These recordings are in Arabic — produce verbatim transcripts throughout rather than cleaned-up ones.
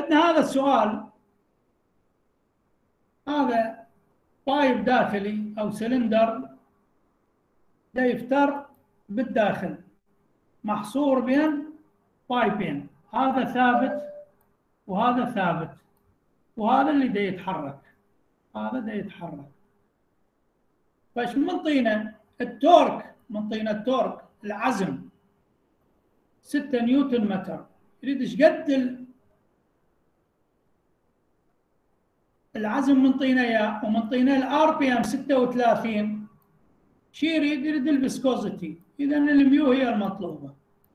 عندنا هذا السؤال، هذا بايب داخلي أو سلندر ده يفتر بالداخل محصور بين بايبين، هذا ثابت وهذا ثابت، وهذا اللي ده يتحرك، هذا ده يتحرك. فايش منطينا التورك؟ منطينا التورك العزم ستة نيوتن متر. يريد ايش قد العزم منطينا اياه، ومنطينا الار بي ام ستة وثلاثين. شي يريد يريد الفيسكوزيتي، اذا الميو هي المطلوبه.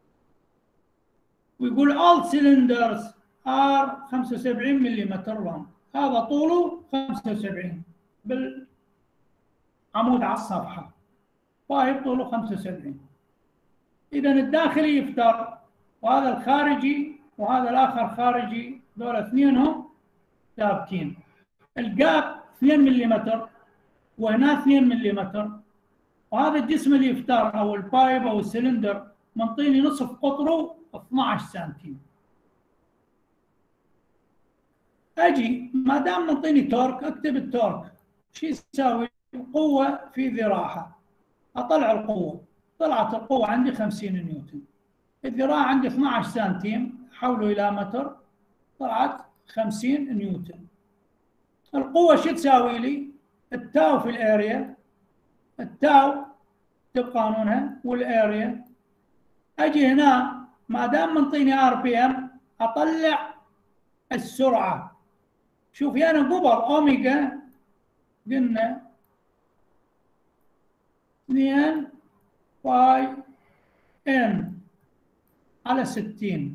ويقول all cylinders are خمسة وسبعين ملم long، هذا طوله خمسة وسبعين بالعمود على الصفحه، بايب طوله خمسة وسبعين. اذا الداخلي يفتر، وهذا الخارجي وهذا الاخر خارجي، دول اثنينهم ثابتين. الجاب اثنين ملم وهنا اثنين ملم، وهذا الجسم اللي يفتر او البايب او السلندر منطيني نصف قطره اثنعش سنتيم. اجي ما دام منطيني تورك، اكتب التورك. شو يساوي؟ قوه في ذراعها، اطلع القوه، طلعت القوه عندي خمسين نيوتن. الذراع عندي اثنعش سنتيم، حوله الى متر، طلعت خمسين نيوتن. القوه شو تساوي لي؟ التاو في الاريا، التاو تبقى قانونها، والاريا. اجي هنا ما دام منطيني ار بي ام، اطلع السرعه. شوفي انا قبل اوميجا قلنا اثنين باي ان على ستين،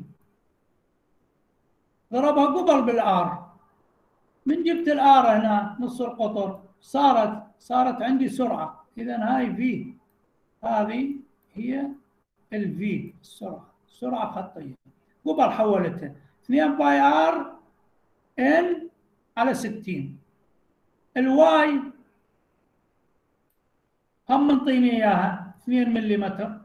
ضربها قبل بالار. من جبت الار هنا نص القطر، صارت صارت عندي سرعه. اذا هاي في، هذه هي الفي، السرعه، سرعه خطيه. قبل حولتها اثنين باي ار ان على ستين. الواي هم منطيني اياها اثنين ملم،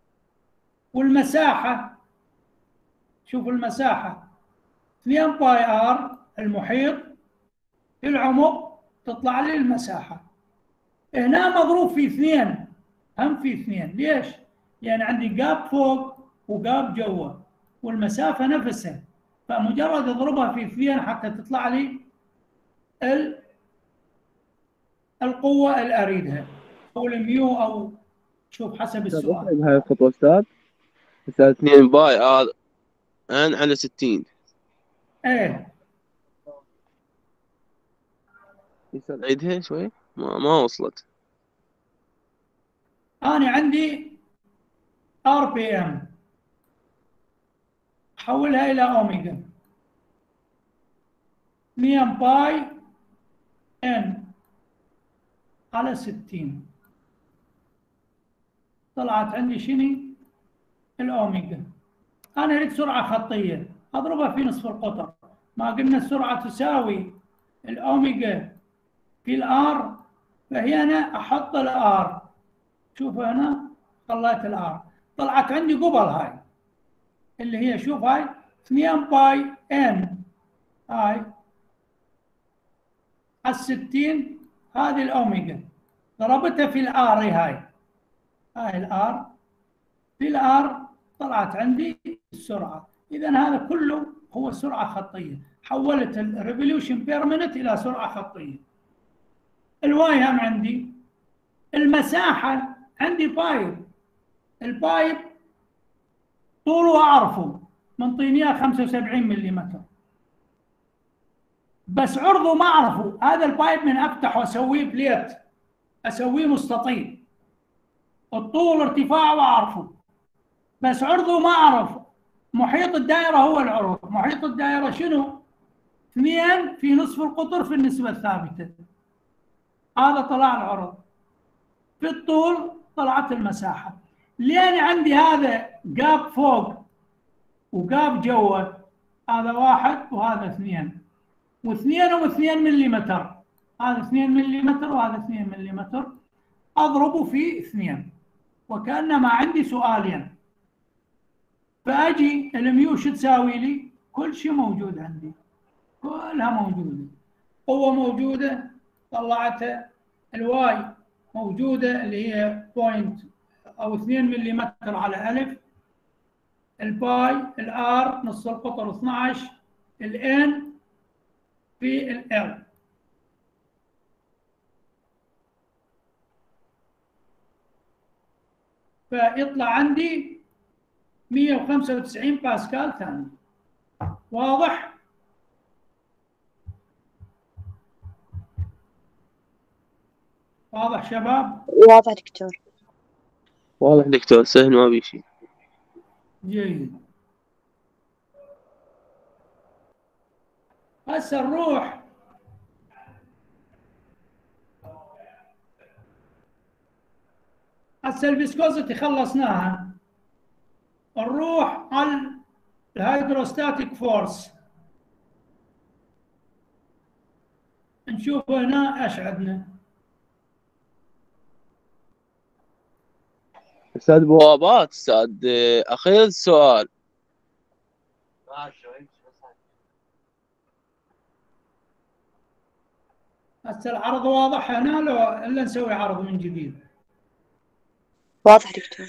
والمساحه شوف المساحه اثنين باي ار المحيط في العمق، تطلع لي المساحه. هنا مضروب في اثنين، هم في اثنين. ليش؟ يعني عندي جاب فوق وجاب جوا، والمسافه نفسها، فمجرد اضربها في اثنين حتى تطلع لي القوه اللي اريدها، او الميو، او شوف حسب السؤال. هاي الخطوه استاذ استاذ اثنين باي ار ان على ستين. ايه استاذ عيدها شوي، ما, ما وصلت. انا عندي ار بي ام، حولها الى اوميجا اثنين باي ان على ستين، طلعت عندي شنو؟ الاوميجا. انا اريد سرعه خطيه، اضربها في نصف القطر. ما قلنا السرعه تساوي الاوميجا في الار، فهي انا احط الار. شوف هنا طلعت الار، طلعت عندي قبل هاي اللي هي، شوف هاي اثنين باي ان هاي على ستين، هذه الاوميجا ضربتها في الار. هاي هاي الار في الار، طلعت عندي السرعه. اذا هذا كله هو سرعه خطيه، حولت الريفوليوشن بير مينت الى سرعه خطيه. الواي هم عندي المساحه، عندي بايب، البايب طوله اعرفه، منطيني اياه خمسة وسبعين ملم، بس عرضه ما اعرفه. هذا البايب من افتحه اسويه بليت، اسويه مستطيل، الطول ارتفاعه اعرفه، بس عرضه ما اعرفه. محيط الدائره هو العرض. محيط الدائره شنو؟ اثنين في نصف القطر في النسبه الثابته. هذا طلع العرض. في الطول طلعت المساحه. لين عندي هذا جاب فوق وجاب جوا، هذا واحد وهذا اثنين، واثنينهم اثنين مليمتر، هذا اثنين مليمتر وهذا اثنين مليمتر، اضربه في اثنين وكانما عندي سؤالين. فاجي الميو شو تساوي لي؟ كل شيء موجود عندي، كلها موجودة. قوة موجودة طلعتها. الواي موجودة اللي هي بوينت أو اثنين ملم على ألف. الباي الآر نص القطر اثنعش. الإن في الإل. فيطلع عندي مئة وخمسة وتسعين باسكال ثاني. واضح؟ واضح شباب؟ واضح دكتور. واضح دكتور، سهل ما بي شيء. جيد. هسه نروح هسه الفيسكوزيتي خلصناها. نروح على الهيدروستاتيك فورس. نشوف هنا ايش عندنا. استاذ بوابات، استاذ اخير سؤال. هسه العرض واضح هنا لو الا نسوي عرض من جديد؟ واضح دكتور.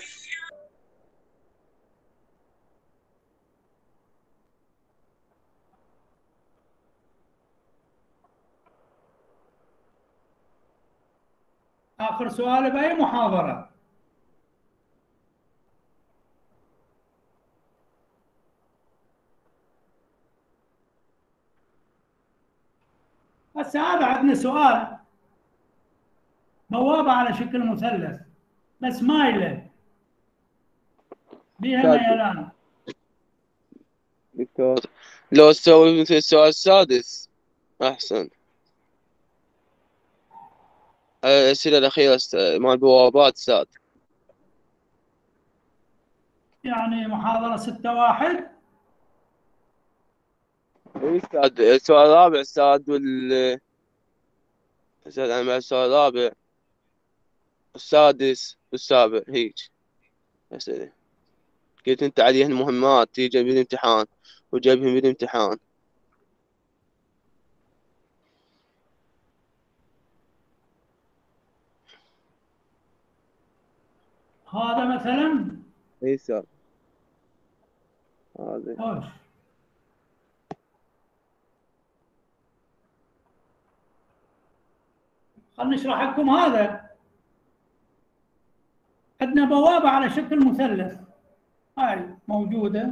آخر سؤال بأي محاضرة؟ هسه هذا عندنا سؤال بوابة على شكل مثلث بس مايلة بها ميلان. دكتور لو تسوي مثل السؤال السادس أحسن. الأسئلة الأخيرة مال بوابات استاذ. يعني محاضرة ستة واحد. اي استاذ، السؤال الرابع استاذ وال استاذ انا السؤال الرابع السادس والسابع هيك أسئلة. قلت انت عليهن مهمات تيجي بالامتحان وجايبهم بالامتحان. هذا مثلا اي استاذ هذا. خوش. خلنا نشرح لكم هذا. عندنا بوابة على شكل مثلث، هاي موجودة.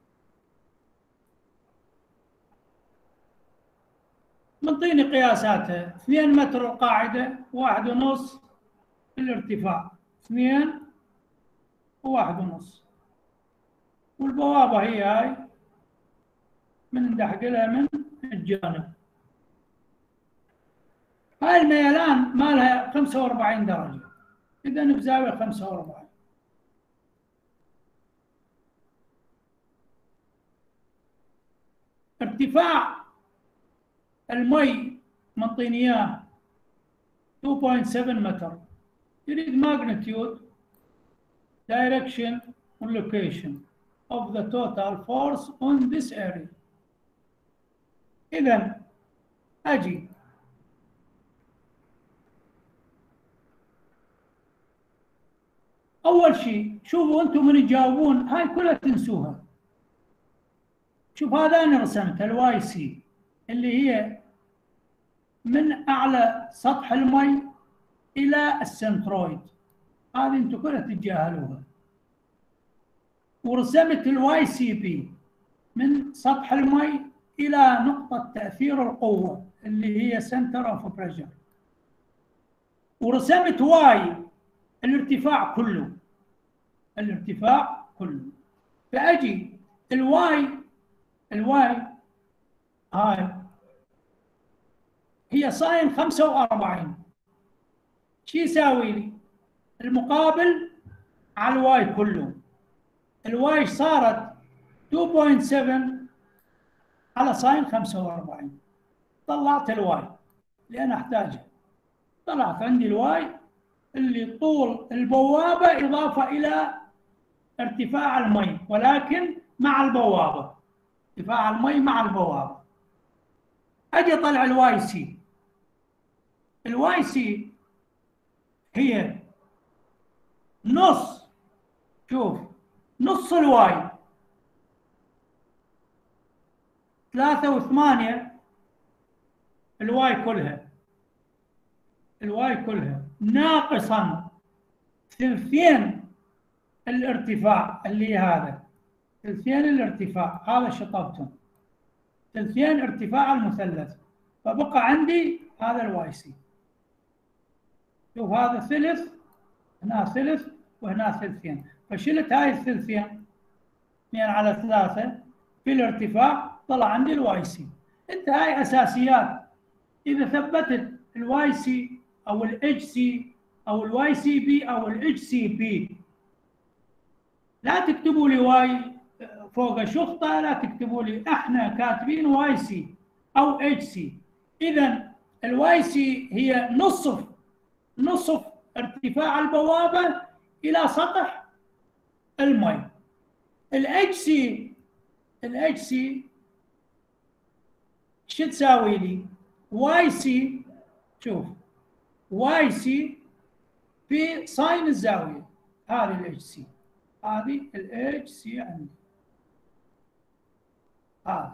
منطيني قياساتها اثنين متر القاعدة، واحد ونص الارتفاع، اثنين وواحد ونص. والبوابة هي هاي من دحقلها من الجانب. هاي الميلان مالها خمسة وأربعين درجة، إذا بزاوية خمسة وأربعين. ارتفاع المي منطيني اياه اثنين فاصلة سبعة متر. يريد magnitude, direction and location of the total force on this area. إذا أجي أول شيء شوفوا أنتم من تجاوبون هاي كلها تنسوها. شوف هذا أنا رسمت الواي سي اللي هي من أعلى سطح المي إلى السنترويد، هذه أنتم كلها تتجاهلوها. ورسمت الواي سي بي من سطح المي إلى نقطة تأثير القوة اللي هي سنتر اوف بريشر. ورسمت واي الارتفاع كله، الارتفاع كله. فأجي الواي الواي هاي هي ساين خمسة وأربعين. شو يساوي لي؟ المقابل على الواي كله. الواي صارت اثنين فاصلة سبعة على ساين خمسة وأربعين. طلعت الواي لأن أحتاجها. طلعت عندي الواي اللي طول البوابة إضافة إلى ارتفاع المي، ولكن مع البوابة ارتفاع المي مع البوابة. أجي أطلع الواي سي. الواي سي هي نص، شوف، نص الواي ثلاثة وثمانية، الواي كلها، الواي كلها ناقصا ثلثين الارتفاع اللي هذا، ثلثين الارتفاع هذا شطبتهم، ثلثين ارتفاع المثلث، فبقى عندي هذا الواي سي. شوف هذا ثلث، هنا ثلث وهنا ثلثين، فشلت هاي الثلثين اثنين على ثلاثة في الارتفاع، طلع عندي الواي سي. انت هاي اساسيات. اذا ثبتت الواي سي او الاتش سي او الواي سي بي او الاتش سي بي، لا تكتبوا لي واي فوق شخطة، لا تكتبوا لي، احنا كاتبين واي سي او اتش سي. اذا الواي سي هي نصف نصف ارتفاع البوابة الى سطح المي. الاتش سي الاتش سي شو تساوي لي؟ واي سي، شوف، واي سي في ساين الزاوية، هذه الاتش سي، هذه الاتش سي عندي، هذا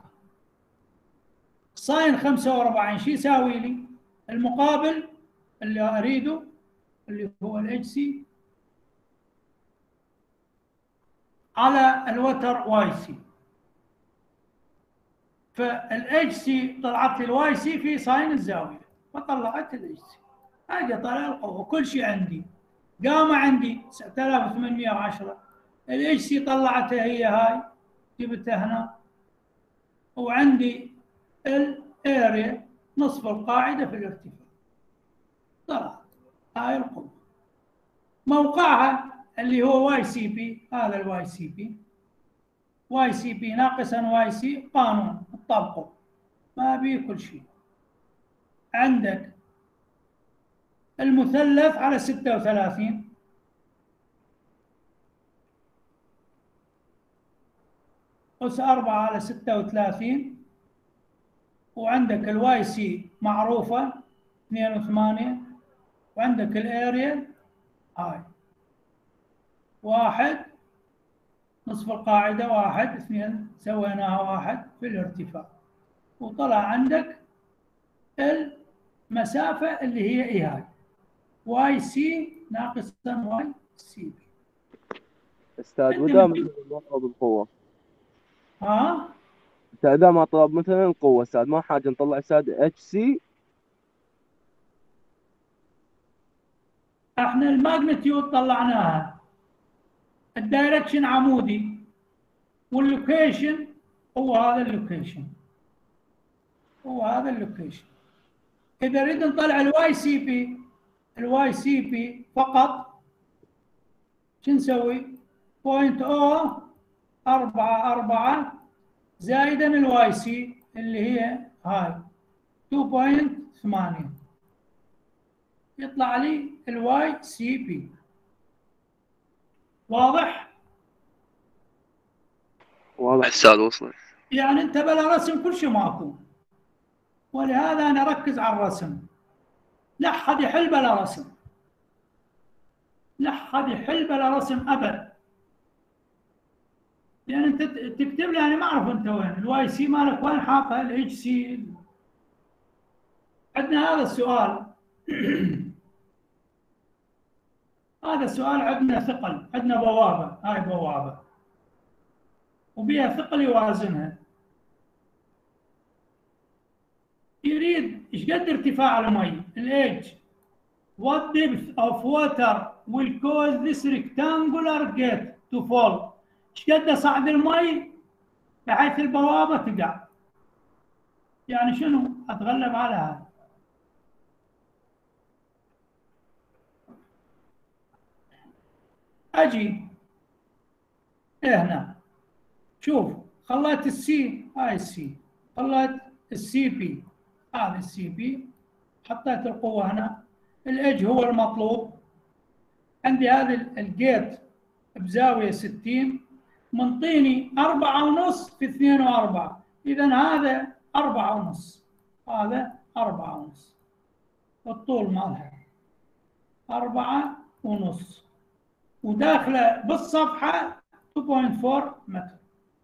ساين خمسة وأربعين شو يساوي لي؟ المقابل اللي اريده اللي هو الاتش سي على الوتر واي سي. فالاتش سي طلعت لي الواي سي في ساين الزاويه، فطلعت الاتش سي. اجي طلع القوه، كل شيء عندي، قامه عندي تسعة آلاف وثمانمئة وعشرة، الاتش سي طلعتها هي هاي، جبتها هنا، وعندي الاريا نصف القاعده في الارتفاع، طلعت هاي القوه. موقعها اللي هو واي سي بي، هذا الواي سي بي، واي سي بي ناقصا واي سي، قانون تطبقه، ما بيه كل شيء. عندك المثلث على ستة وثلاثين، أس أربعة على ستة وثلاثين، وعندك الواي سي معروفة اثنين وثمانية، وعندك الاريا هاي واحد نصف القاعدة، واحد اثنين سويناها واحد في الارتفاع، وطلع عندك المسافة اللي هي اي هاي، واي سي ناقصا واي سي بي. استاذ وإذا مثلا ما طلب القوة، ها؟ إذا ما طلب مثلا القوة استاذ، ما حاجة نطلع استاذ اتش سي؟ احنا الماجنتيود طلعناها، الدايركشن عمودي، واللوكيشن هو هذا اللوكيشن، هو هذا اللوكيشن. إذا نريد نطلع الواي سي بي، الواي سي بي فقط شو نسوي؟ بوينت او أربعة أربعة زائدا الواي سي اللي هي هاي اثنين فاصلة ثمانية، يطلع لي الواي سي بي. واضح؟ واضح استاذ، وصل. يعني انت بلا رسم كل شيء ماكو، ولهذا انا اركز على الرسم. لا حد يحل بلا رسم، لا حد يحل بلا رسم ابد. يعني انت تكتب لي، انا ما اعرف انت وين الواي سي مالك، وين حاطها الاتش سي. عندنا هذا السؤال هذا السؤال عندنا ثقل، عندنا بوابه، هاي بوابه وبيها ثقل يوازنها، يريد ايش قد ارتفاع المي، الإيدج. What depth of water will cause this rectangular gate to fall؟ ايش قد صعد المي بحيث البوابه تقع. يعني شنو؟ اتغلب على هذا. اجي هنا، شوف، خليت السي، هاي السي، خليت السي بي، هذا السي بي، حطيت القوه هنا، الايدج هو المطلوب. عندي هذا الجيت بزاويه ستين، منطيني أربعة ونص في اثنين وأربعة، إذا هذا أربعة ونص، هذا أربعة ونص، الطول مالها أربعة ونص، وداخله بالصفحة اثنين فاصلة أربعة متر.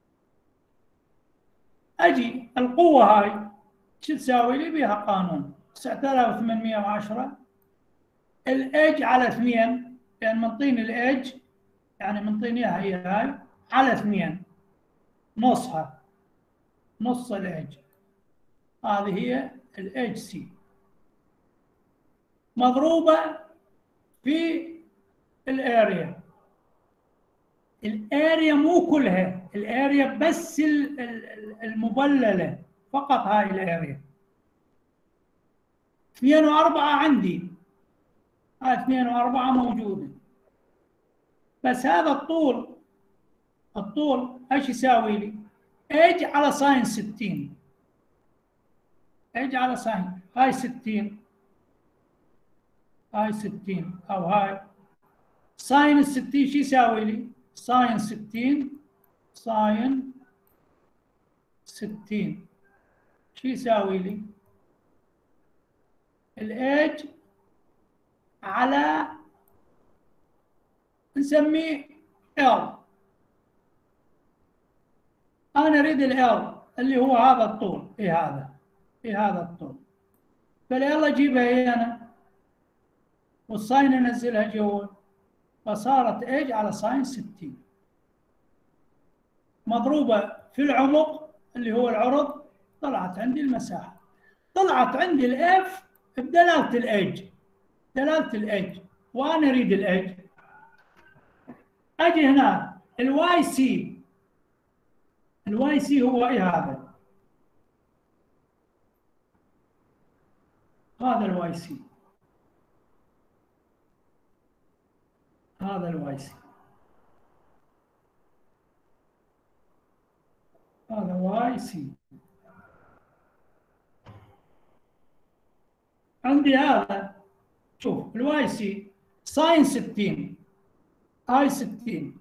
أجي القوة هاي شو تساوي لي؟ بها قانون تسعة آلاف وثمانمئة وعشرة الإج على اثنين، يعني منطيني الإج، يعني منطيني إياها هي هاي على اثنين، نصها، نص الإج، هذه هي الإج سي مضروبة في الاريا. الاريا مو كلها، الاريا بس المبلله فقط، هاي الاريا. اثنين وأربعة عندي، هاي اثنين وأربعة موجوده، بس هذا الطول، الطول ايش يساوي لي؟ اج على ساين ستين، اج على ساين، هاي ستين، هاي ستين، او هاي ساين الستين شو يساوي لي؟ ساين ستين، ساين ستين شو يساوي لي؟ الإج على نسميه L، أنا أريد ال L اللي هو هذا الطول، إيه هذا، إيه هذا الطول، فاليلا أجيبها هي أنا والساين أنزلها جوا، فصارت إج على ساين ستين مضروبة في العمق اللي هو العرض، طلعت عندي المساحة، طلعت عندي الإف بدلالة الإج، دلالة الإج، وأنا أريد الإج. أجي هنا الواي سي، الواي سي هو إيه هذا؟ هذا الواي سي، هذا الواي سي، هذا واي سي. عندي هذا، شوف الواي سي ساين ستين، هاي ستين،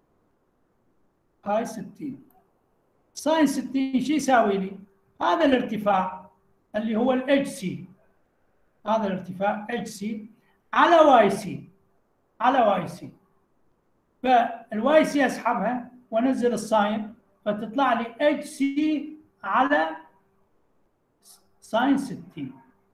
هاي ستين، ساين ستين شو يساوي لي؟ هذا الارتفاع اللي هو الاتش سي، هذا الارتفاع اتش سي على واي سي، على واي سي، فالواي سي اسحبها وانزل الساين، فتطلع لي اتش سي على ساين ستين.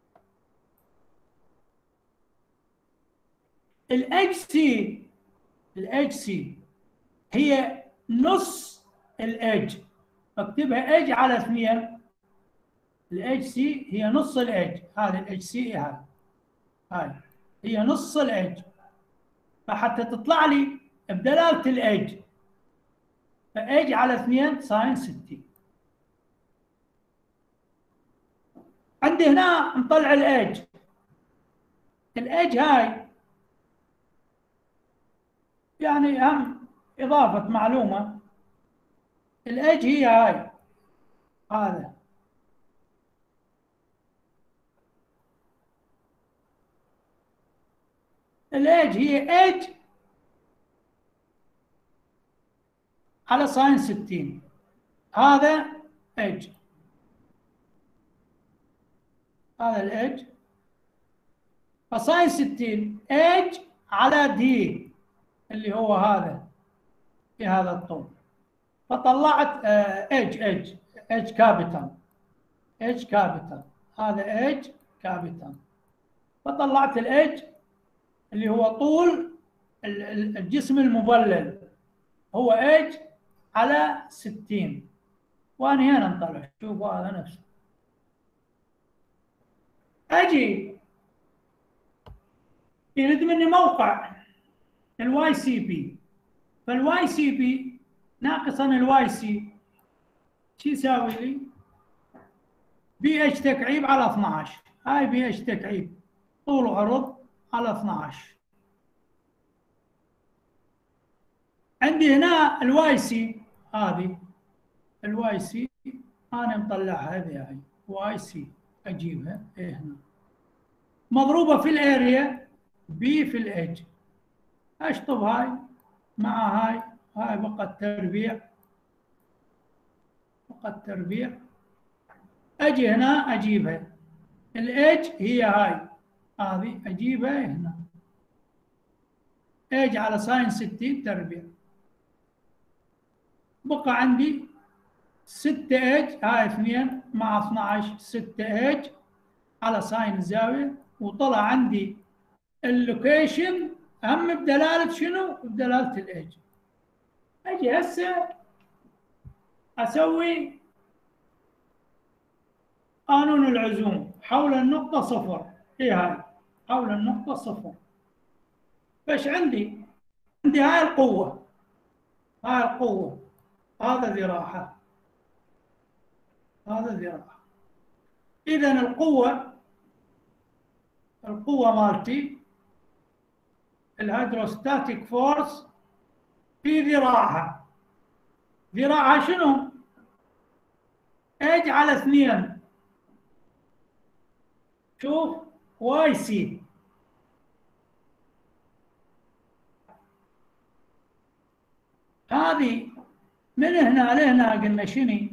الاتش سي، الاتش سي هي نص الإج، اكتبها إج على اثنين، الإج سي هي نص الإج، هذا الإج سي هذا، هاي هي نص الإج، فحتى تطلع لي بدلالة الإج، فإج على اثنين ساين ستين. عندي هنا نطلع الإج، الإج هاي يعني هم إضافة معلومة، الإج هي هاي، هذا الإج هي إج على ساين ستين، هذا إج، هذا الإج، فساين ستين إج على دي اللي هو هذا، في هذا الطول، فطلعت إج إج إج كابيتال، إج كابيتال، هذا إج كابيتال، فطلعت الإج اللي هو طول الجسم المبلل هو إج على ستين، وأنا هنا نطلع، شوفوا هذا نفسه. أجي يريد مني موقع الواي سي بي، فالواي سي بي ناقصا الواي سي شو يساوي لي؟ بي اتش تكعيب على اثنعش، هاي بي اتش تكعيب طول وعرض على اثنعش. عندي هنا الواي سي، هذه الواي سي انا مطلعها، هذه هاي واي سي، اجيبها إيه هنا مضروبه في الاريا بي في الاج، اشطب هاي مع هاي هاي بقى التربيع، بقى التربيع. أجي هنا أجيبها، الإيج هي هاي، هذه أجيبها هنا، إيج على ساين ستين تربيع. بقى عندي ستة إيج، هاي اثنين مع اثني عشر، ستة إيج على ساين الزاوية. وطلع عندي اللوكيشن هم بدلالة شنو؟ بدلالة الإيج. أجي هسه أسوي قانون العزوم حول النقطة صفر. إيه هاي؟ حول النقطة صفر. فإيش عندي؟ عندي هاي القوة، هاي القوة، هذا ذراعها، هذا ذراعها. إذا القوة، القوة مالتي الهيدروستاتيك فورس في ذراعها. ذراعها شنو؟ إيج على اثنين، شوف واي سي. هذه من هنا لهنا قلنا شنو؟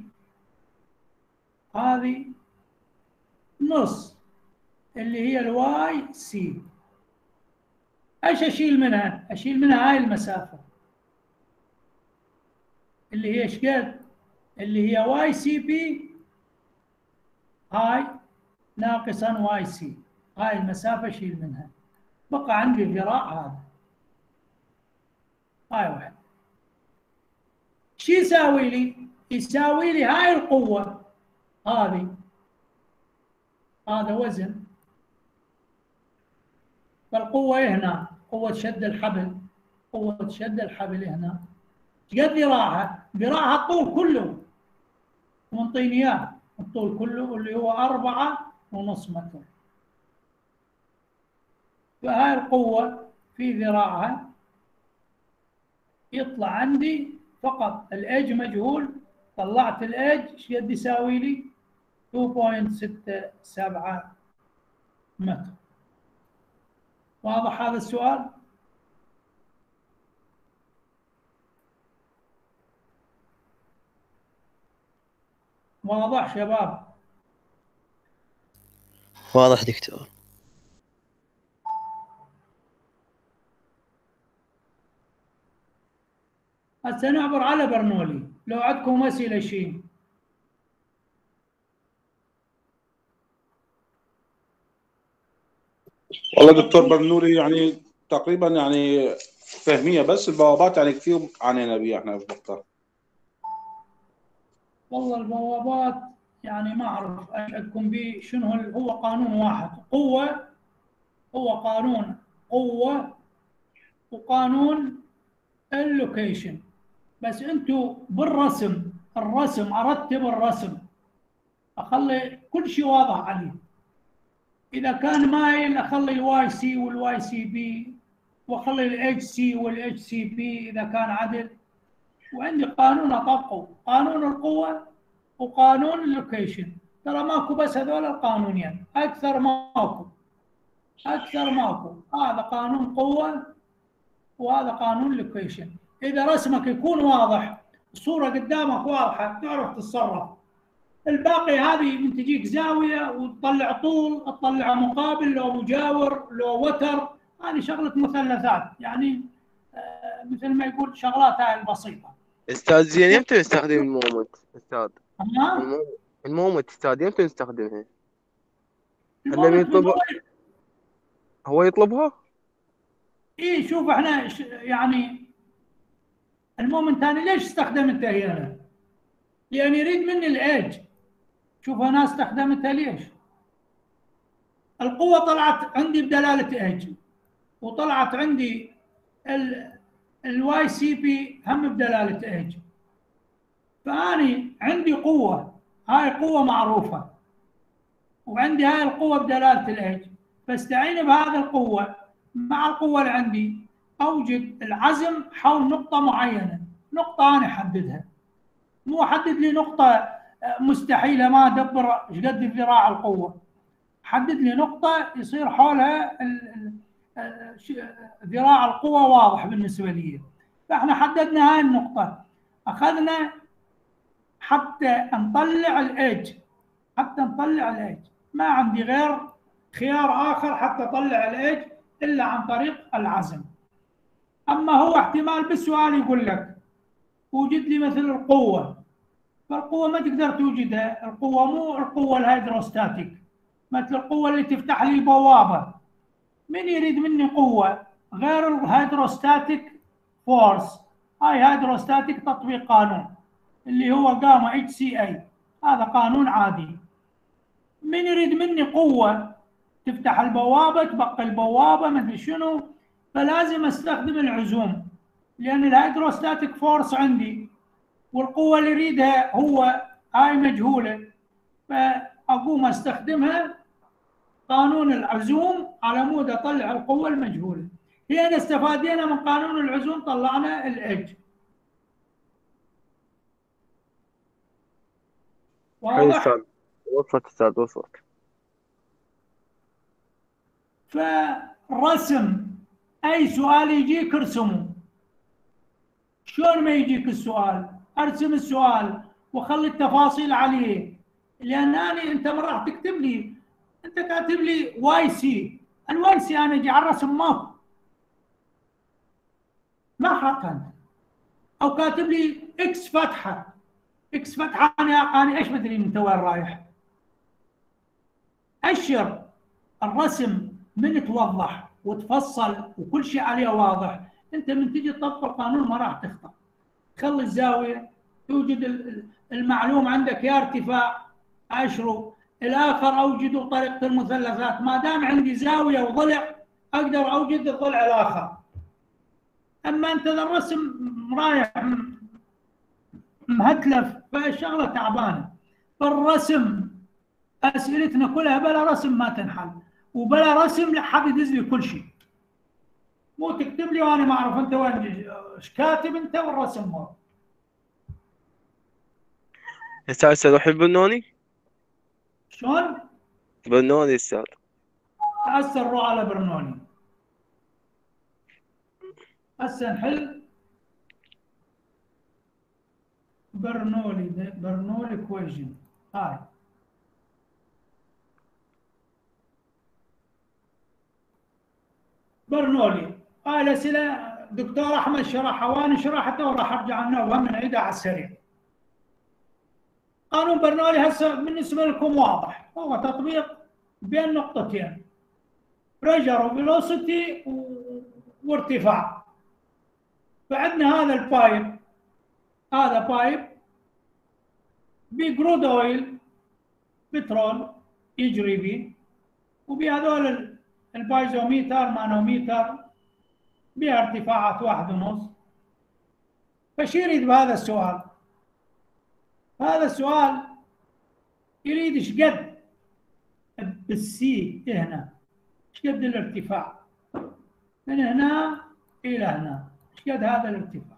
هذه نص اللي هي الواي سي. ايش اشيل منها؟ اشيل منها هاي المسافه اللي هي ايش قد؟ اللي هي واي سي بي، هاي ناقصا واي سي. هاي المسافه اشيل منها، بقى عندي الذراع هذا. هاي واحد. شو يساوي لي؟ يساوي لي هاي القوه هذه، هذا وزن، فالقوه هنا قوه شد الحبل، قوه شد الحبل هنا قد ذراعها؟ ذراعها الطول كله، ومنطيني اياه الطول كله اللي هو أربعة ونص متر. فهاي القوة في ذراعها يطلع عندي فقط الإيج مجهول. طلعت الإيج ايش قد يساوي لي؟ اثنين فاصلة ستة سبعة متر. واضح هذا السؤال؟ واضح شباب؟ واضح دكتور. هسه نعبر على برنولي، لو عندكم أسئلة شيء. والله دكتور برنولي يعني تقريبا يعني فهمية، بس البوابات يعني كثير عانينا بيها احنا بالدكتور. والله البوابات يعني ما اعرف ايش عندكم به. شنو هو قانون واحد، قوه، هو قانون قوه وقانون اللوكيشن. بس انتم بالرسم، الرسم ارتب الرسم، اخلي كل شيء واضح عليه. اذا كان مايل اخلي الواي سي والواي سي بي، واخلي الاتش سي والاتش سي بي اذا كان عدل. وعندي قانون اطبقه، قانون القوه وقانون اللوكيشن. ترى ماكو بس هذول القانونين، اكثر ماكو، اكثر ماكو. هذا قانون قوه وهذا قانون لوكيشن. اذا رسمك يكون واضح، الصوره قدامك واضحه، تعرف تتصرف. الباقي هذه من تجيك زاويه وتطلع طول، تطلع مقابل لو مجاور لو وتر، هذه شغله مثلثات يعني، آه مثل ما يقول شغلات هاي البسيطه. استاذ زين يمتى نستخدم المومنت استاذ؟ أما المومنت استاذ يمتى نستخدمها؟ المومنت من يطلب هو يطلبها؟ اي شوف احنا يعني المومنت انا ليش استخدمتها هنا؟ لان يريد مني الايج. شوف انا استخدمتها ليش؟ القوه طلعت عندي بدلاله ايج، وطلعت عندي الواي سي بي هم بدلاله ايج. فاني عندي قوه، هاي قوه معروفه، وعندي هاي القوه بدلاله الايج، فاستعين بهذه القوه مع القوه اللي عندي، اوجد العزم حول نقطه معينه. نقطه انا احددها، مو احدد لي نقطه مستحيله ما ادبر ايش قد ذراع القوه. حدد لي نقطه يصير حولها ذراع القوه واضح بالنسبه لي. فاحنا حددنا هاي النقطة، أخذنا حتى نطلع الإيج، حتى نطلع الإيج ما عندي غير خيار آخر حتى أطلع الإيج إلا عن طريق العزم. أما هو احتمال بالسؤال يقول لك وجد لي مثل القوة، فالقوة ما تقدر توجدها، القوة مو القوة الهيدروستاتيك، مثل القوة اللي تفتح لي البوابة. من يريد مني قوة غير الهيدروستاتيك فورس؟ هاي هيدروستاتيك تطبيق قانون اللي هو جاما اتش سي اي، هذا قانون عادي. من يريد مني قوة تفتح البوابة، تبقى البوابة، ما ادري شنو، فلازم استخدم العزوم، لأن الهيدروستاتيك فورس عندي والقوة اللي يريدها هو هاي مجهولة، فأقوم استخدمها قانون العزوم على مود اطلع القوة المجهولة. هنا استفادينا من قانون العزوم، طلعنا الإج. واضح؟ وصلت أستاذ، وصلت. فرسم أي سؤال يجيك ارسمه. شلون ما يجيك السؤال ارسم السؤال وخلي التفاصيل عليه، لأن أنا أنت ما راح تكتب لي، أنت كاتب لي واي سي، الواي سي أنا أجي على الرسم ماكو، ما حقا، أو كاتب لي إكس فتحة، إكس فتحة أنا أنا إيش مدري من وين رايح. أشر الرسم من توضح وتفصل وكل شيء عليه واضح، أنت من تجي تطبق القانون ما راح تخطأ. خلي الزاوية توجد المعلوم عندك يا ارتفاع أشره، الآخر أوجده طريقة المثلثات، ما دام عندي زاوية وضلع أقدر أوجد الضلع الآخر. أما أنت الرسم رايح مهتلف فالشغلة تعبانة. فالرسم أسئلتنا كلها بلا رسم ما تنحل، وبلا رسم لحد يدز لي كل شيء، مو تكتب لي وأنا ما أعرف أنت وين إيش كاتب أنت والرسم مو. هسه هسه روح البنوني. شلون؟ بنوني أستاذ. هسه نروح على برنولي، هسه نحل برنولي برنولي كويجن. هاي برنولي، هاي الأسئلة دكتور أحمد شرحها وأنا شرحتها وراح أرجع عنها وهم نعيدها على السريع. قانون برنولي هسه بالنسبة لكم واضح، هو تطبيق بين نقطتين، بريشر وفيلوسيتي وارتفاع. فعندنا هذا البايب، هذا بايب بجرود اويل بترول يجري به، وبهذول البايزوميتر مانوميتر بها ارتفاعات واحد ونص. فش يريد بهذا السؤال؟ هذا السؤال يريد ايش قد بالسي هنا، ايش قد الارتفاع من هنا الى هنا، ايش قد هذا الارتفاع،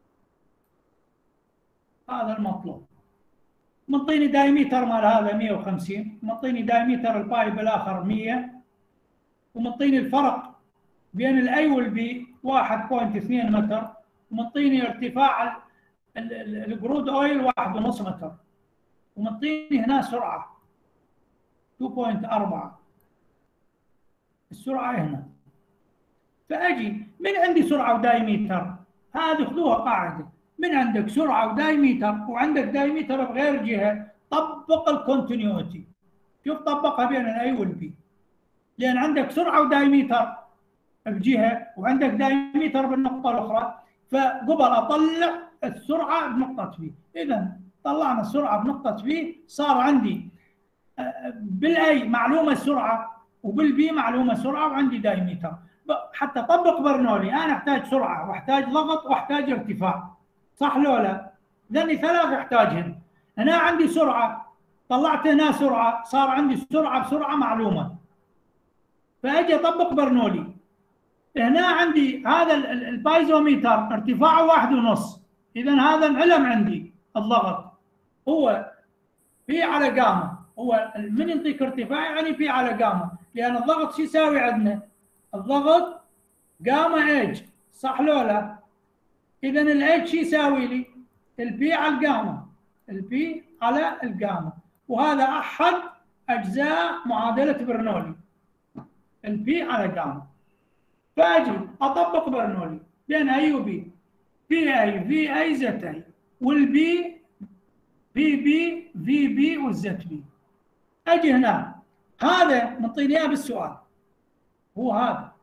هذا المطلوب. منطيني دايمتر مال هذا مئة وخمسين، منطيني دايمتر البايب الاخر مئة، ومنطيني الفرق بين الاي والبي واحد فاصلة اثنين متر، ومنطيني ارتفاع الجرود اويل واحد ونص متر، ومنطيني هنا سرعه اثنين فاصلة أربعة، السرعه هنا. فاجي من عندي سرعه ودايمتر، هذه خذوها قاعده، من عندك سرعه ودايمتر وعندك دايمتر بغير جهه، طبق الكونتينيوتي. شوف طبقها بين الاي والبي، لان عندك سرعه ودايمتر بجهه وعندك دايمتر بالنقطه الاخرى، فقبل اطلع السرعه بنقطه بي. اذا طلعنا السرعه بنقطه بي، صار عندي بالاي معلومه السرعه وبالبي معلومه سرعه وعندي دايمتر. حتى طبق برنولي انا احتاج سرعه واحتاج ضغط واحتاج ارتفاع، صح لو لا؟ ذني ثلاث احتاجهن. هنا عندي سرعه، طلعت هنا سرعه، صار عندي سرعه بسرعه معلومه، فاجي اطبق برنولي. هنا عندي هذا البايزوميتر ارتفاعه واحد ونص، اذا هذا انعلم عندي الضغط هو في على جاما، هو من يعطيك ارتفاع يعني في على جاما، لان الضغط شو يساوي عندنا؟ الضغط جاما ايج، صح لو لا؟ إذا الاتش يساوي لي البي على الجاما، البي على الجاما، وهذا أحد أجزاء معادلة برنولي، البي على جاما. فأجي أطبق برنولي بين أي وبي، بي أي في أي زد أي، والبي في بي في بي والزد بي. أجي هنا هذا منطيني إياه بالسؤال، هو هذا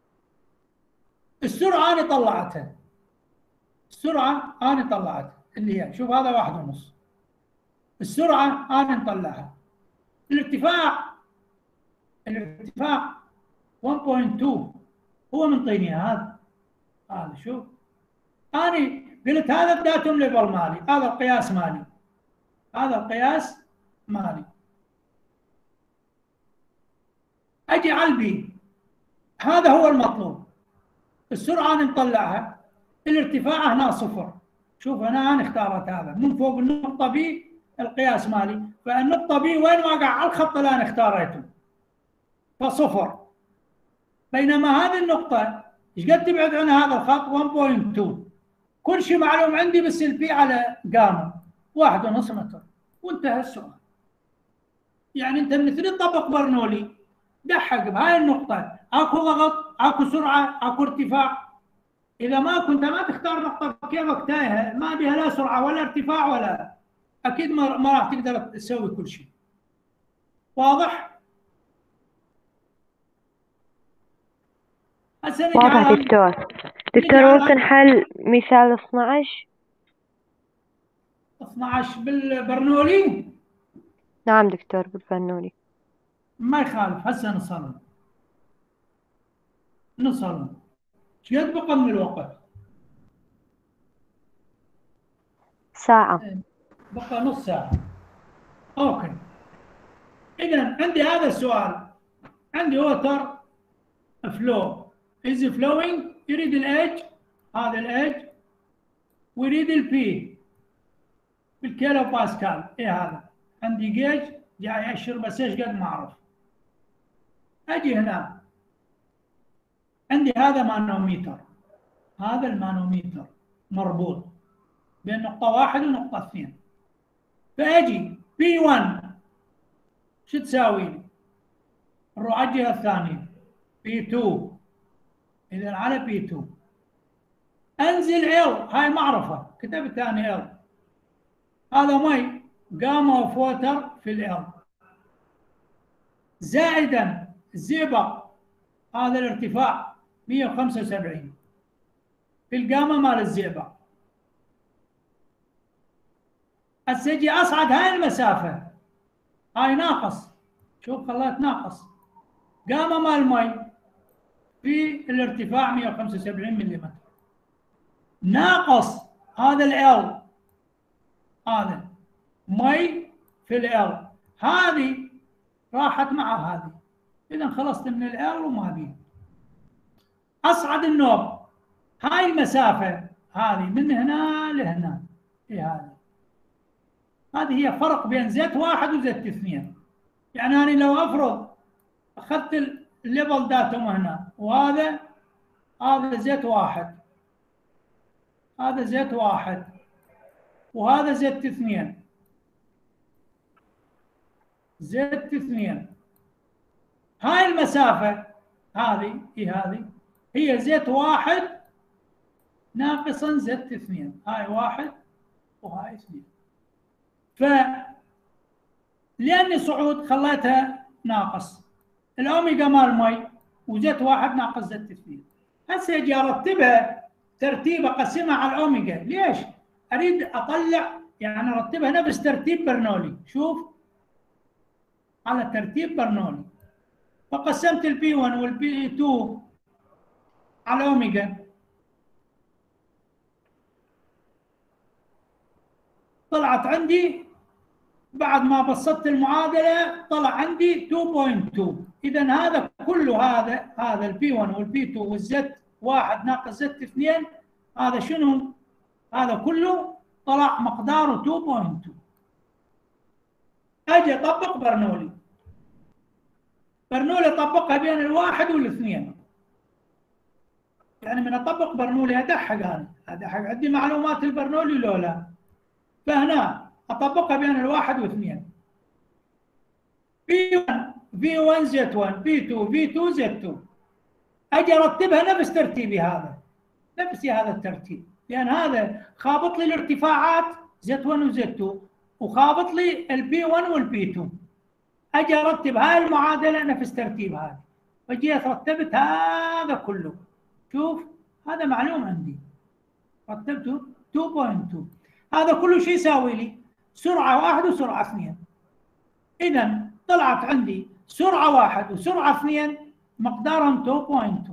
السرعة أنا طلعتها، السرعة أنا طلعتها اللي هي شوف هذا واحد ونص، السرعة أنا نطلعها، الارتفاع الارتفاع واحد فاصلة اثنين هو منطيني هذا، هذا شوف أنا قلت هذا الداتوم ليفل مالي، هذا القياس مالي، هذا القياس مالي. أجي على البي، هذا هو المطلوب، السرعة أنا نطلعها، الارتفاع هنا صفر، شوف هنا أنا اختارت هذا من فوق النقطة بي القياس مالي، فالنقطة بي وين واقع؟ على الخط اللي أنا اختاريته، فصفر. بينما هذه النقطة ايش قد تبعد عن هذا الخط؟ واحد فاصلة اثنين. كل شيء معلوم عندي، بس البي على جاما واحد ونص متر، وانتهى السؤال. يعني انت من تريد تطبق برنولي دحق بهاي النقطة، اكو ضغط، اكو سرعة، اكو ارتفاع. إذا ما كنت ما تختار نقطة كيفك تايهة، ما بها لا سرعة ولا ارتفاع ولا، أكيد ما ما راح تقدر تسوي كل شيء. واضح؟ هسه واضح دكتور. دكتور ممكن حل مثال اثنعش؟ اثنعش بالبرنولي؟ نعم دكتور بالبرنولي. ما يخالف، هسه نصل نصل ايش قد بقى من الوقت؟ ساعة. بقى نص ساعة. اوكي. إذا عندي هذا السؤال، عندي ووتر فلو is flowing، يريد الاتش، هذا الاتش، ويريد البي بالكيلو باسكال. ايه هذا عندي جيج جاي يأشر، بس ايش قد ما اعرف. اجي هنا عندي هذا مانوميتر، هذا المانوميتر مربوط بين نقطة واحد ونقطة اثنين، فاجي بي واحد شو تساوي لي؟ نروح على الجهة الثانية بي اثنين، إذا على بي اثنين انزل ال، هاي معرفة كتبت ثاني ال، هذا مي جاما اوف ووتر في ال، زائدا الزئبق هذا الارتفاع مئة وخمسة وسبعين في الجاما مال الزئبق. هسه اجي اصعد هاي المسافة، هاي ناقص، شوف خليت ناقص جاما مال مي في الارتفاع مئة وخمسة وسبعين ملم، ناقص هذا ال، هذا مي في ال، هذه راحت مع هذه، اذا خلصت من ال وما بي. اصعد النوب، هاي المسافه هذه من هنا لهنا، ايه هذه هذه هي فرق بين زيت واحد وزيت اثنين. يعني انا لو افرض اخذت الليفل داتوم هنا، وهذا هذا زيت واحد، هذا زيت واحد، وهذا زيت اثنين، زيت اثنين، هاي المسافة هذه هي هذه هي زيت واحد ناقصا زيت اثنين، هاي واحد وهاي اثنين. ف لأني صعود خليتها ناقص الأوميجا مال مي، وزيت واحد ناقص زيت اثنين. هسه اجي ارتبها ترتيب اقسمها على الأوميجا، ليش؟ اريد اطلع يعني ارتبها نفس ترتيب برنولي، شوف على ترتيب برنولي. فقسمت البي واحد والبي اثنين على اوميجا، طلعت عندي بعد ما بسطت المعادله طلع عندي اثنين فاصلة اثنين. اذا هذا كله، هذا هذا البي واحد والبي اثنين والزد واحد ناقص زد اثنين، هذا شنو؟ هذا كله طلع مقداره اثنين فاصلة اثنين. اجي اطبق برنولي، برنولي طبقها بين الواحد والاثنين. يعني من اطبق برنولي ادحق انا ادحق عندي معلومات البرنولي لو لا. فهنا اطبقها بين الواحد واثنين. في واحد في واحد زد واحد في اثنين في اثنين زد اثنين. اجي ارتبها نفس ترتيبي هذا، نفس هذا الترتيب، لان هذا خابط لي الارتفاعات زد واحد وزد اثنين وخابط لي البي واحد والبي اثنين. اجي ارتب هاي المعادله نفس ترتيب هذه، فجيت رتبت هذا كله. شوف هذا معلوم عندي، رتبته اثنين فاصلة اثنين. هذا كله شو يساوي لي؟ سرعه واحد وسرعه اثنين. اذا طلعت عندي سرعه واحد وسرعه اثنين مقدارهم اثنين فاصلة اثنين.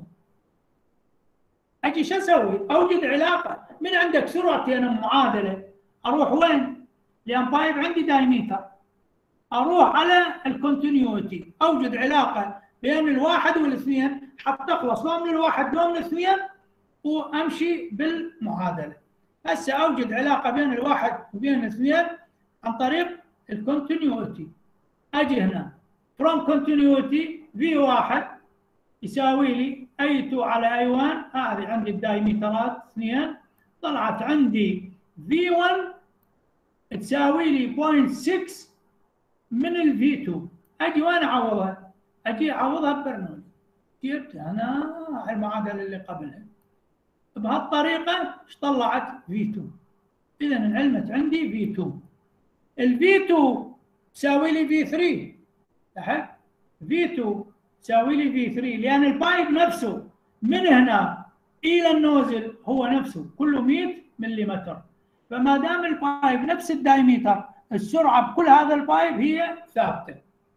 اجي شو اسوي؟ اوجد علاقه من عندك سرعتين معادله، اروح وين؟ لان بايب عندي دايميتر، اروح على الكونتينيوتي، اوجد علاقه بين الواحد والاثنين حتى اخلص لا من الواحد لا من الاثنين وامشي بالمعادله. هسه اوجد علاقه بين الواحد وبين الاثنين عن طريق الكونتينيوتي. اجي هنا from continuity في واحد يساوي لي اي اثنين على اي واحد، هذه عندي الدايمترات اثنين، طلعت عندي في واحد تساوي لي صفر فاصلة ستة من الفي اثنين. اجي وين اعوضها؟ اجي اعوضها ببرنولي. جبت هنا المعادله اللي قبلها بهالطريقه. ايش طلعت؟ في اثنين. اذا انعلمت عندي في اثنين. الفي اثنين تساوي لي في ثلاثة. تحت في اثنين تساوي لي في ثلاثة، لان البايب نفسه من هنا الى النوزل هو نفسه كله مئة ملم. فما دام البايب نفس الدايمتر، السرعه بكل هذا البايب هي ثابته.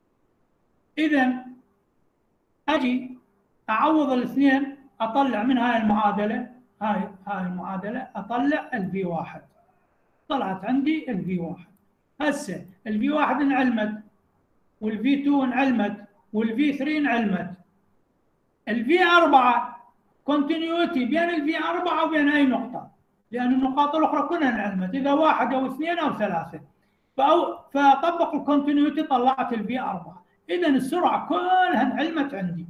اذا اجي اعوض الاثنين، اطلع من هاي المعادله، هاي هاي المعادله اطلع الفي واحد. طلعت عندي الفي واحد. هسه الفي واحد انعلمت والفي اثنين انعلمت والفي ثلاثة انعلمت. الفي أربعة كونتينيوتي بين الفي أربعة وبين اي نقطه، لان النقاط الاخرى كلها انعلمت، اذا واحد او اثنين او ثلاثه. فأو فطبق الكونتينيوتي طلعت الفي أربعة. اذا السرعه كلها انعلمت عندي.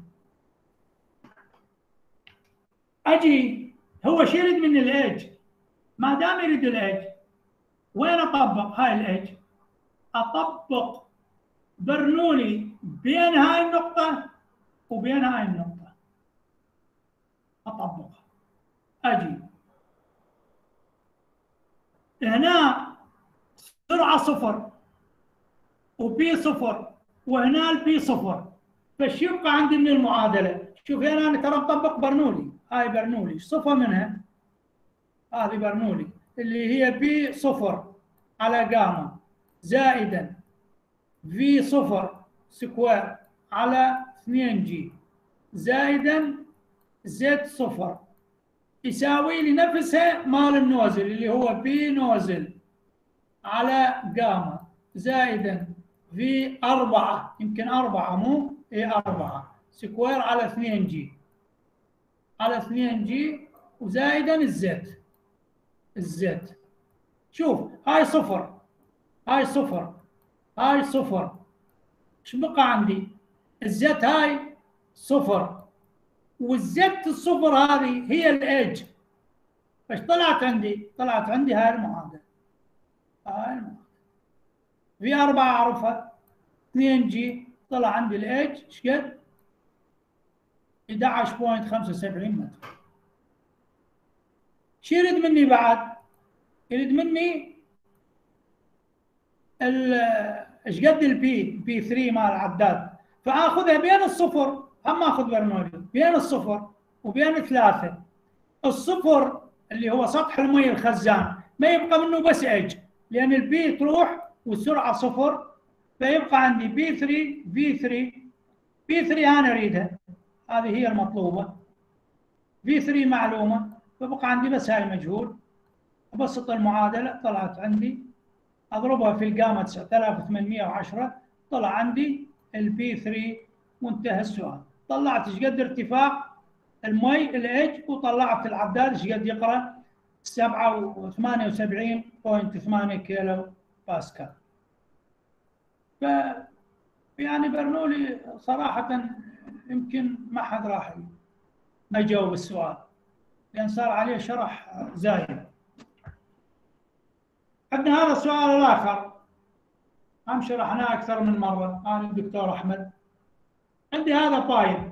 اجي هو شو يريد مني؟ الايدج. ما دام يريد الايدج، وين اطبق هاي الايدج؟ اطبق برنولي بين هاي النقطه وبين هاي النقطه، اطبقها. اجي هنا سرعه صفر وبي صفر وهنا البي صفر، فايش يبقى عندي من المعادله؟ شوف هنا انا ترى مطبق برنولي، هاي برنولي صفه منها، هذه برنولي اللي هي بي صفر على جاما زائدا في صفر سكوير على اثنين جي زائدا زد صفر يساوي لي نفسها مال النوزل اللي هو بي نوزل على جاما زائدا في أربعة، يمكن أربعة مو إيه أربعة سكوير على اثنين جي على اثنين جي وزائدا الزد الزد. شوف هاي صفر هاي صفر هاي صفر، ايش بقى عندي؟ الزد هاي صفر والزد الصفر هذه هي الايدج. فايش طلعت عندي؟ طلعت عندي هاي المعادله. هاي المعادله في أربعة أعرفها اثنين جي، طلع عندي الايدج ايش قد؟ أحد عشر فاصلة خمسة وسبعين متر. شو يريد مني بعد؟ يريد مني ايش قد البي بي ثلاثة مال العداد، فاخذها بين الصفر، هم اخذ برنولي بين الصفر وبين ثلاثه. الصفر اللي هو سطح المي الخزان ما يبقى منه بس ايج، لان البي تروح والسرعه صفر، فيبقى عندي بي ثلاثة في ثلاثة بي ثلاثة انا اريدها، هذه هي المطلوبه. في ثلاثة معلومه، فبقى عندي بس هاي مجهول. ابسط المعادله طلعت عندي، اضربها في الجاما تسعة آلاف وثمانمئة وعشرة، طلع عندي البي ثلاثة وانتهى السؤال. طلعت ايش قد ارتفاع المي الايج وطلعت العداد ايش قد يقرا سبعة وثمانية وسبعين فاصلة ثمانية كيلو باسكال. ف يعني برنولي صراحه يمكن ما حد راح ما يجاوب السؤال، لأن صار عليه شرح زايد. عندنا هذا السؤال الآخر هم شرحناه أكثر من مرة أنا الدكتور أحمد. عندي هذا بايب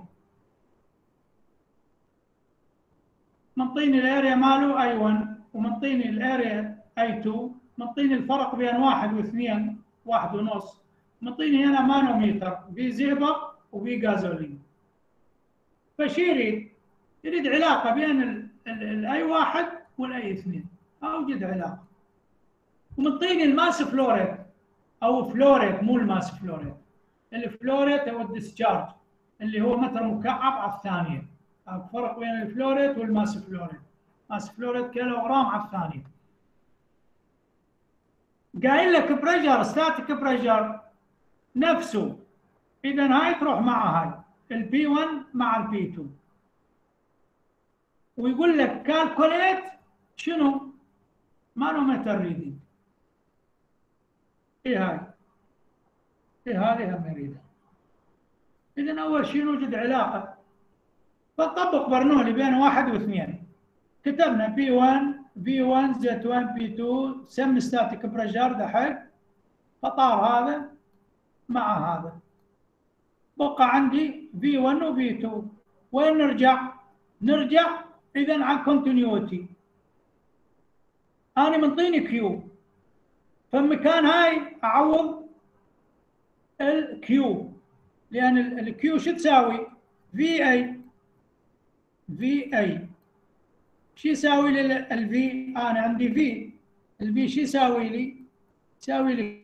منطيني الاريا ماله اي واحد ومنطيني الاريا اي اثنين، منطيني الفرق بين واحد واثنين واحد ونص، منطيني هنا مانوميتر في زئبق وفي غازولين. فشو يريد؟ يريد علاقة بين الاي واحد والاي اثنين، اوجد علاقة. ومنطيني الماس فلوريت او فلوريت، مو الماس فلوريت. الفلوريت هو الديسشارج اللي هو متر مكعب على الثانية. الفرق بين الفلوريت والماس فلوريت، ماس فلوريت كيلوغرام على الثانية. قايل لك بريشر ستاتيك بريشر نفسه، اذا هاي تروح مع هاي البي واحد مع البي اثنين، ويقول لك كالكوليت شنو؟ مانومتر ريدنج. ايه هاي؟ ايه هذه هم يريدها. اذا اول شيء نوجد علاقه، فنطبق برنولي بين واحد واثنين. كتبنا بي واحد بي واحد زائد واحد بي اثنين سم ستاتيك بريشر دحين، فطار هذا مع هذا، بقى عندي بي واحد وبي اثنين. وين نرجع؟ نرجع اذا على الكونتينيوتي. انا منطيني كيو، فمكان هاي اعوض الكيو، لان الكيو شو تساوي؟ في اي في اي شو يساوي لي الفي؟ انا عندي في، الفي شو يساوي لي؟ يساوي لي،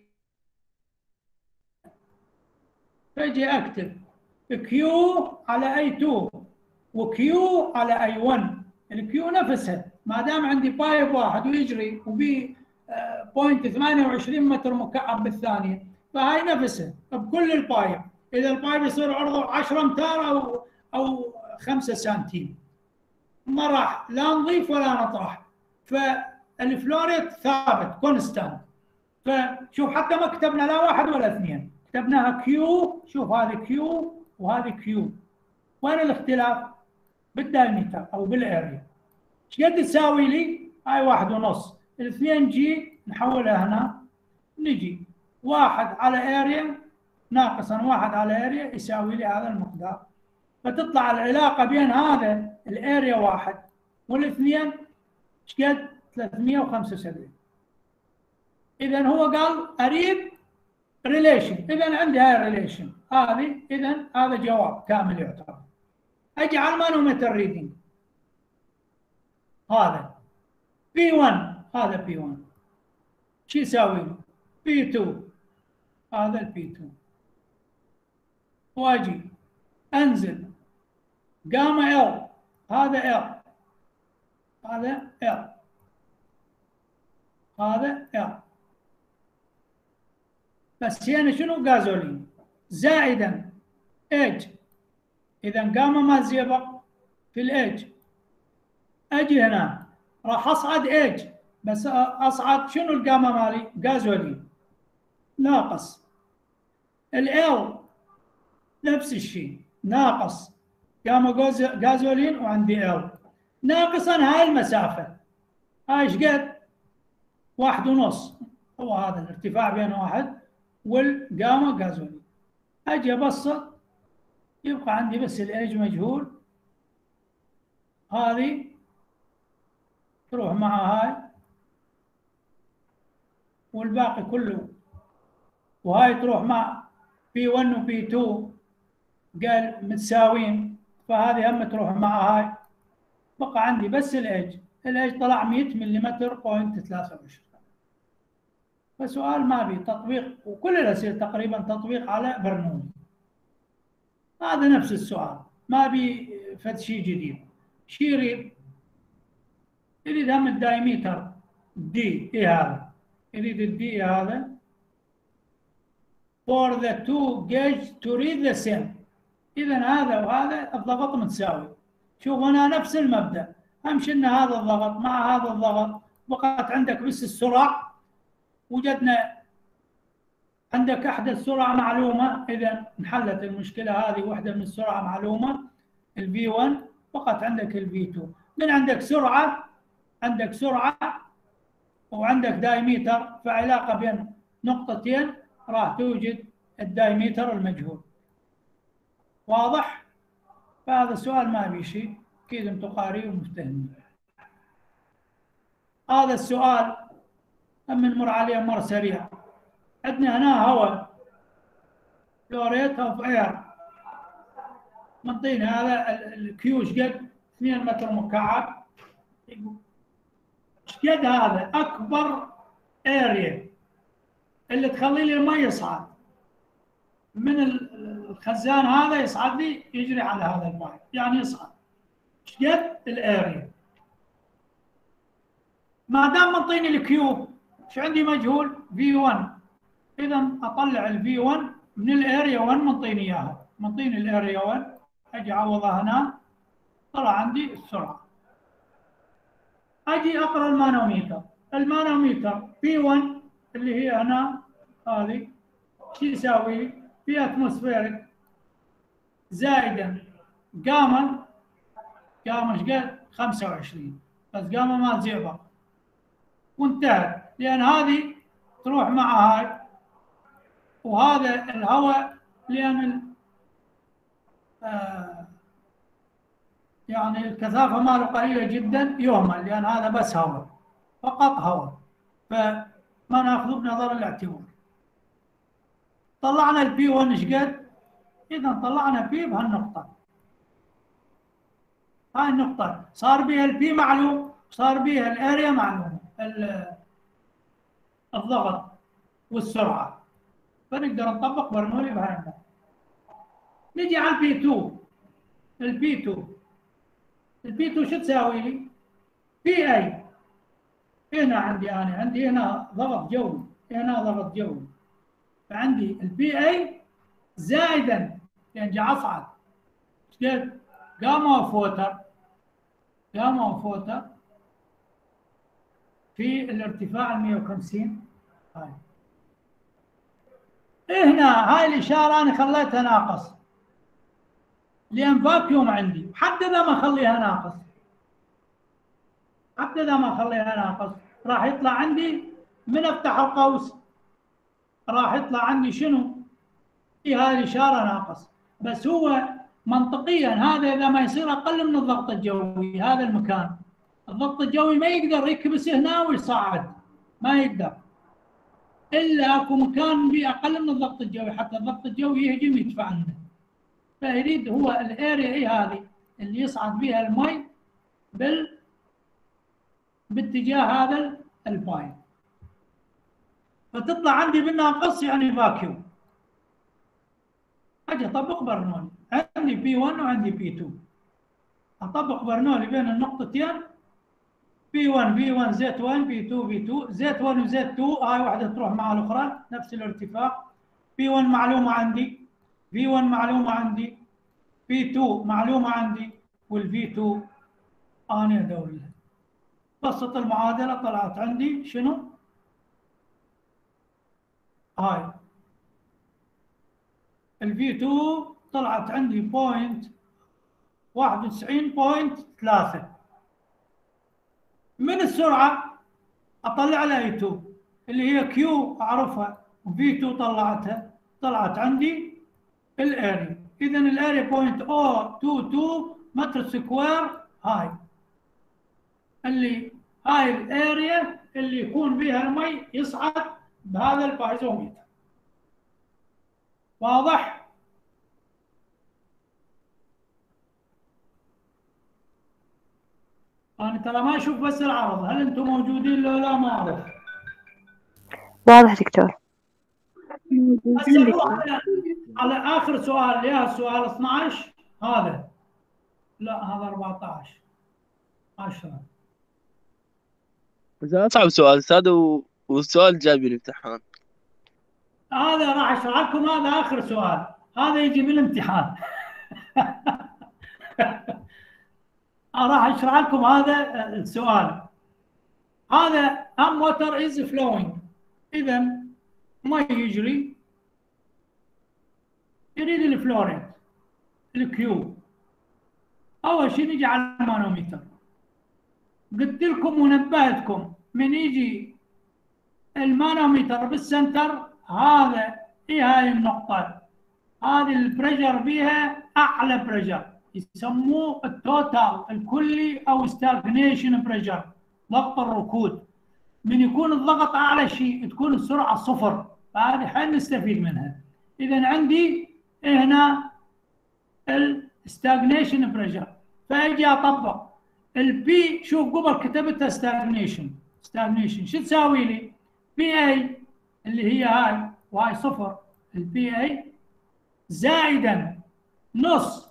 فاجي اكتب كيو على اي اثنين وكيو على اي واحد. الكيو نفسها ما دام عندي بايب واحد ويجري وبي بوينت ثمانية وعشرين متر مكعب بالثانيه، فهاي نفسها بكل البايب. اذا البايب يصير عرضه عشرة امتار او او خمسة سنتيم، ما راح لا نضيف ولا نطرح. فالفلوريت ثابت كونستانت. فشوف حتى ما كتبنا لا واحد ولا اثنين، كتبناها كيو. شوف هذه كيو وهذه كيو. وين الاختلاف؟ بالدايمتر او بالاريا. ايش قد تساوي لي؟ هاي واحد ونص. الاثنين جي نحولها هنا، نجي واحد على اريا ناقصا واحد على اريا يساوي لي هذا المقدار. فتطلع العلاقة بين هذا الاريا واحد والاثنين ايش قد؟ ثلاثمئة وخمسة وسبعين. إذا هو قال أريد ريليشن، إذا عندي هاي الريليشن هذه، إذا هذا جواب كامل يعتبر. أجي على المانومتر ريدنج، هذا بي واحد، هذا بي واحد شو يساوي؟ بي اثنين، هذا البي اثنين. واجي أنزل جاما ال، هذا ال، هذا ال، هذا ال. بس هنا شنو؟ غازولين زائدا ايج. اذا جاما ما زئبق في الايج. اجي هنا راح اصعد ايج، بس اصعد شنو الجاما مالي؟ غازولين ناقص ال نفس الشيء، ناقص جاما غازولين وعندي ال ناقصا هاي المسافه. هاي ايش قد؟ واحد ونص. هو هذا الارتفاع بين واحد والجاما غازولين. اجي ابسط، يبقى عندي بس الايج مجهول، هذه تروح مع هاي والباقي كله، وهاي تروح مع بي واحد وبي اثنين قال متساويين، فهذه هم تروح مع هاي. بقى عندي بس الايج، الايج طلع مئة ملم بوينت ثلاثة وعشرين. فسؤال ما بي تطبيق، وكل الأسئلة تقريبا تطبيق على برنولي. هذا نفس السؤال، ما بي فد شيء جديد. شي يريد؟ يريد هم الدايمتر دي. ايه هذا؟ يريد الدي هذا for the two gauge to read the same. إذا هذا وهذا الضغط متساوي. شوف هنا نفس المبدأ، أمشي إن هذا الضغط مع هذا الضغط، بقت عندك بس السرعة. وجدنا عندك أحدث سرعة معلومة، إذا انحلت المشكلة هذه. واحدة من السرعة معلومة الفي واحد، بقت عندك الفي اثنين. من عندك سرعة، عندك سرعة وعندك دايميتر، فعلاقة بين نقطتين راح توجد الدايميتر المجهول. واضح؟ فهذا السؤال ما في شيء، أكيد أنتم قارئين ومفتهمين. هذا السؤال هم نمر عليه مر سريع. عندنا هنا هواء فلوريت اوف اير، منطينا هذا الكيوش قد اثنين متر مكعب. ايش قد هذا؟ اكبر اريا اللي تخلي لي الماء يصعد من الخزان هذا، يصعد لي يجري على هذا الماء، يعني يصعد. ايش قد الاريا؟ ما دام منطيني الكيوب، ايش عندي مجهول؟ في واحد. اذا اطلع الفي واحد من الاريا واحد، منطيني اياها، منطيني الاريا واحد، اجي اعوضها هنا، طلع عندي السرعه. اجي اقرا المانوميتر، المانوميتر في واحد اللي هي هنا هذه، شو يساوي؟ في اتموسفيرك زائدا جاما، جاما ايش قد؟ خمسة وعشرين، بس جاما ما زئبق وانتهت، لان هذه تروح مع هاي، وهذا الهواء لان آه يعني الكثافه ماله قليله جدا يهمل، لان هذا بس هواء، فقط هواء، فما ناخذه بنظر الاعتبار. طلعنا البي واحد ايش قد؟ اذا طلعنا بي بهالنقطه، هاي النقطه صار بها البي معلوم، صار بها الاريا معلومه، الضغط والسرعه، فنقدر نطبق برنولي بهاي النقطه. نجي على البي اثنين، البي اثنين البي اثنين شو تساوي لي؟ بي اي، هنا عندي انا عندي هنا ضغط جوي، هنا ضغط جوي، فعندي البي اي زائدا، لان جاي اصعد قد؟ جاما وفوتر، جاما وفوتر في الارتفاع ال مئة وخمسين. هاي هنا هاي الاشاره انا خليتها ناقص، لان فاكيوم عندي، حتى اذا ما اخليها ناقص، حتى اذا ما اخليها ناقص راح يطلع عندي من افتح القوس، راح يطلع عندي شنو؟ في هذه الاشاره ناقص، بس هو منطقيا هذا اذا ما يصير اقل من الضغط الجوي، هذا المكان الضغط الجوي ما يقدر يكبس هنا ويصعد، ما يقدر الا اكو مكان به اقل من الضغط الجوي، حتى الضغط الجوي يهجم يدفع عنه. فيريد هو الاريا هي هذه اللي يصعد بها المي بال باتجاه هذا البايب، فتطلع عندي بالناقص يعني فاكيوم. اجي اطبق برنولي، عندي بي واحد وعندي بي اثنين، اطبق برنولي بين النقطتين، بي واحد بي واحد زيت واحد، بي اثنين بي اثنين، زيت واحد وزيت اثنين، هاي واحده تروح مع الاخرى نفس الارتفاع. بي واحد معلومه عندي، بي واحد معلومه عندي، بي اثنين معلومه عندي، والبي اثنين انا ادور لها. بسط المعادله طلعت عندي شنو؟ هاي الفي اثنين طلعت عندي بوينت واحد وتسعين بوينت ثلاثة. من السرعه اطلع لها اي اثنين اللي هي كيو اعرفها، وفي اثنين طلعتها، طلعت عندي الاريا. اذا الاريا بوينت او اثنين اثنين متر سكوير، هاي اللي هاي الاريا اللي يكون بها المي يصعد بهذا البايزوميتر. واضح؟ انا ترى ما اشوف بس العرض، هل انتم موجودين لو لا؟ ما اعرف. واضح دكتور. هسه نروح على على اخر سؤال، اللي هو السؤال اثنعش. هذا لا، هذا أربعطعش عشرة. بس اصعب سؤال استاذ، و... والسؤال جاي بالامتحان. هذا راح اشرح لكم، هذا اخر سؤال، هذا يجي بالامتحان. راح اشرح لكم هذا السؤال. هذا هم ووتر از فلوينج، اذا ما يجري، يريد الفلوريت الكيو. اول شيء نجي على المانوميتر، قلت لكم ونبهتكم من يجي المانوميتر بالسنتر هذا، ايه هاي النقطة، هذه البريشر بيها اعلى بريشر يسموه التوتال الكلي او ستاغنيشن بريشر، ضغط الركود. من يكون الضغط اعلى شيء تكون السرعة صفر، فهذه حل نستفيد منها. اذا عندي هنا الستاغنيشن بريشر، فاجي اطبق البي. شوف قبل كتبتها ستاغنيشن، ستاغنيشن شو تساوي لي؟ بي اي اللي هي هاي وهاي صفر، البي اي زائدا نص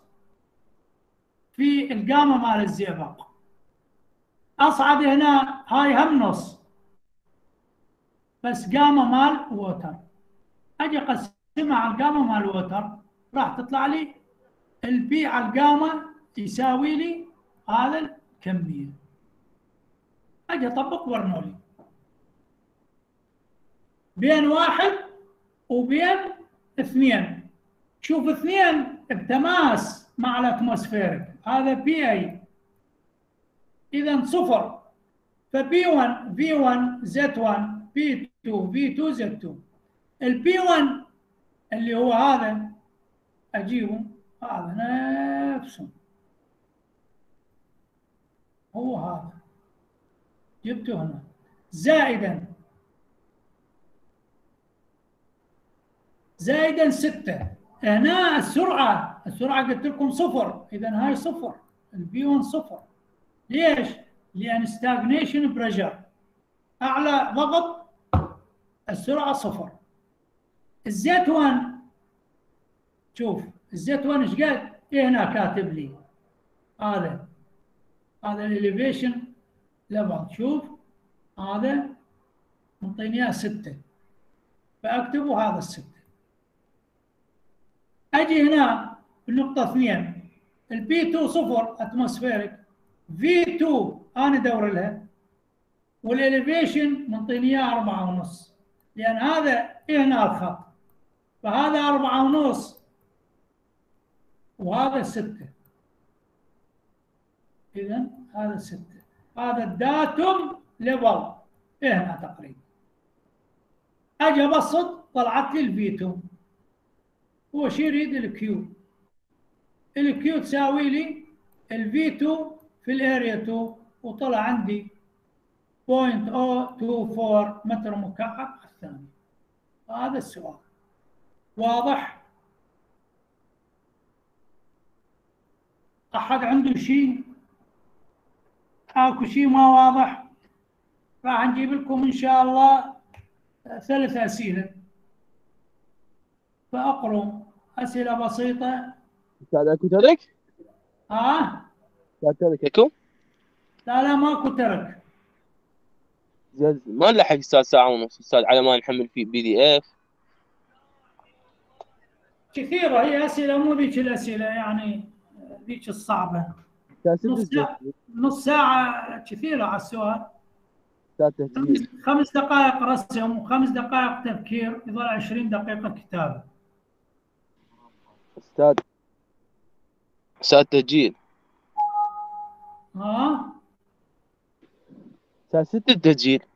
في الجاما مال الزئبق. اصعد هنا هاي هم نص بس جاما مال ووتر، اجي اقسمها على الجاما مال الووتر راح تطلع لي البي على الجاما يساوي لي هذا الكميه. اجي اطبق برنولي بين واحد وبين اثنين. شوف اثنين بتماس مع الاتموسفيرك، هذا بي اي اذا صفر، فبي واحد في واحد زد واحد بي اثنين في اثنين زد اثنين. البي واحد اللي هو هذا اجيبه هذا نفسه، هو هذا جبته هنا، زائدا زائدا ستة. هنا السرعة السرعة قلت لكم صفر، إذا هاي صفر، البي واحد صفر. ليش؟ لأن ستاغنيشن بريشر أعلى ضغط السرعة صفر. الزيت واحد شوف الزيت واحد ايش قال؟ إيه هنا كاتب لي هذا هذا الإليفيشن ليفل. شوف هذا منطيني اياه ستة، فأكتبه هذا الستة. أجي هنا النقطة اثنين، البي اثنين صفر اتموسفيرك، في اثنين أنا أدور لها، والإليفيشن منطيني إياه أربعة ونص، لأن هذا هنا الخط، فهذا أربعة ونص وهذا ستة. إذا هذا ستة، هذا الداتوم ليفل هنا تقريبا. أجي أبسط طلعت لي الفي اثنين، هو شيء يريد الكيو، الكيو تساوي لي الفي اثنين في الاريا اثنين، وطلع عندي صفر فاصلة صفر اثنين أربعة متر مكعب على الثانية. هذا السؤال واضح؟ أحد عنده شيء؟ أكو شيء ما واضح؟ راح نجيب لكم إن شاء الله ثلاث أسئلة، فأقروا أسئلة بسيطة. استاذ اكو ترك؟ ها؟ استاذ ترك اكو؟ لا لا ماكو ترك. زين ما نلحق استاذ ساعة ونص استاذ على ما نحمل في بي دي اف. كثيرة هي أسئلة، مو ذيك الأسئلة يعني ذيك الصعبة. نص ساعة نص ساعة كثيرة على السؤال. استاذ تسجيل خمس دقائق رسم وخمس دقائق تفكير، يظل عشرين دقيقة كتابة. استاذ استاذ تسجيل. ها؟ استاذ ست التسجيل.